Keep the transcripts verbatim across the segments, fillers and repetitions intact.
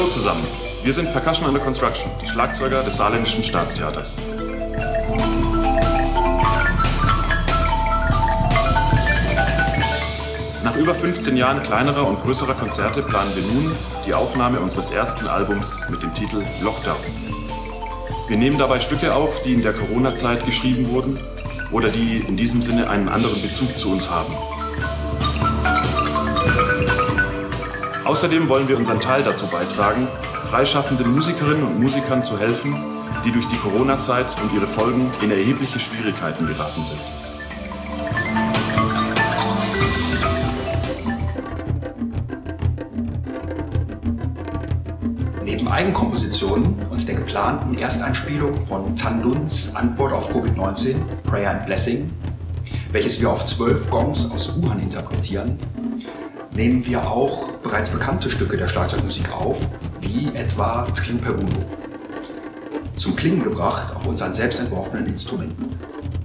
Hallo zusammen, wir sind Percussion Under Construction, die Schlagzeuger des Saarländischen Staatstheaters. Nach über fünfzehn Jahren kleinerer und größerer Konzerte planen wir nun die Aufnahme unseres ersten Albums mit dem Titel Lockdown. Wir nehmen dabei Stücke auf, die in der Corona-Zeit geschrieben wurden oder die in diesem Sinne einen anderen Bezug zu uns haben. Außerdem wollen wir unseren Teil dazu beitragen, freischaffenden Musikerinnen und Musikern zu helfen, die durch die Corona-Zeit und ihre Folgen in erhebliche Schwierigkeiten geraten sind. Neben Eigenkompositionen und der geplanten Ersteinspielung von Tan Duns Antwort auf Covid neunzehn, Prayer and Blessing, welches wir auf zwölf Gongs aus Wuhan interpretieren, nehmen wir auch bereits bekannte Stücke der Schlagzeugmusik auf, wie etwa Trio per Uno, zum Klingen gebracht auf unseren selbst entworfenen Instrumenten.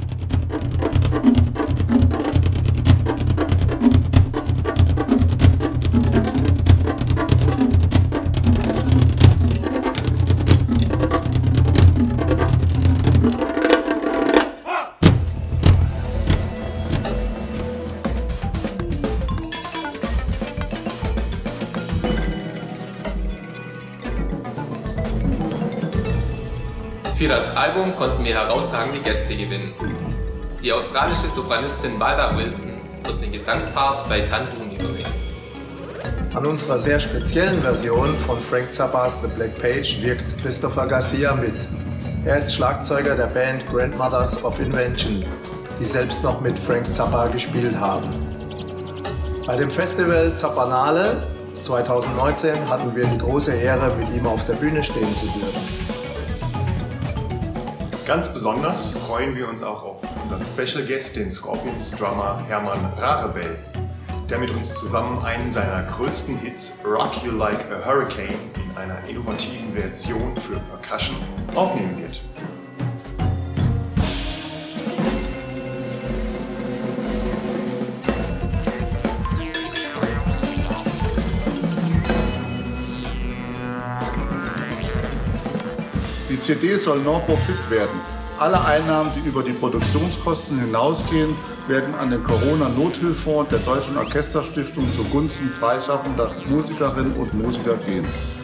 Für das Album konnten wir herausragende Gäste gewinnen. Die australische Sopranistin Valda Wilson wird den Gesangspart bei Tan Dun übernehmen. An unserer sehr speziellen Version von Frank Zappas The Black Page wirkt Christopher Garcia mit. Er ist Schlagzeuger der Band Grandmothers of Invention, die selbst noch mit Frank Zappa gespielt haben. Bei dem Festival Zappanale zweitausendneunzehn hatten wir die große Ehre, mit ihm auf der Bühne stehen zu dürfen. Ganz besonders freuen wir uns auch auf unseren Special Guest, den Scorpions-Drummer Hermann Rarebell, der mit uns zusammen einen seiner größten Hits, Rock You Like a Hurricane, in einer innovativen Version für Percussion aufnehmen wird. Die C D soll Non-Profit werden. Alle Einnahmen, die über die Produktionskosten hinausgehen, werden an den Corona-Nothilfefonds der Deutschen Orchesterstiftung zugunsten freischaffender Musikerinnen und Musiker gehen.